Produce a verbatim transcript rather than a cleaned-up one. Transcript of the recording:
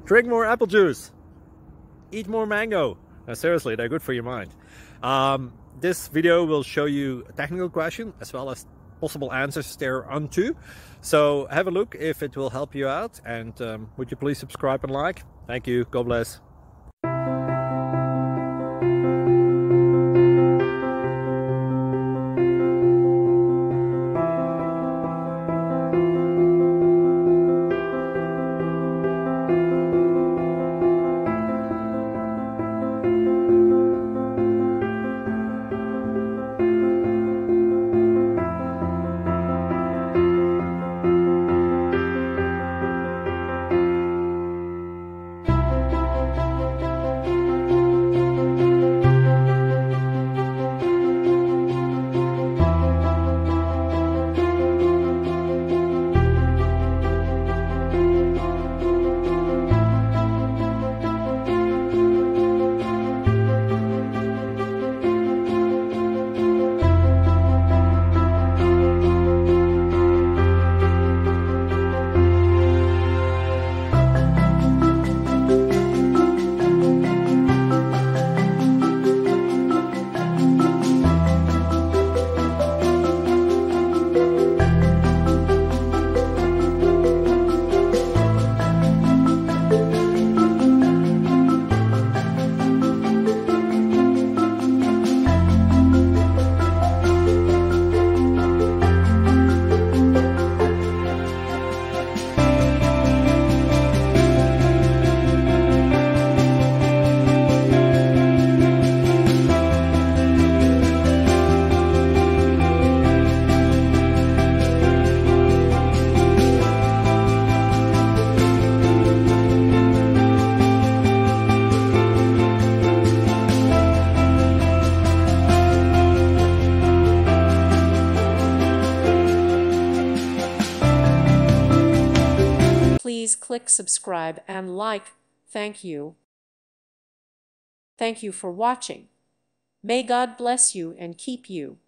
Drink more apple juice. Eat more mango. No, seriously, they're good for your mind. Um, this video will show you a technical question as well as possible answers thereunto. So have a look if it will help you out, and um, would you please subscribe and like? Thank you. God bless. Please click subscribe and like. Thank you. Thank you for watching. May God bless you and keep you.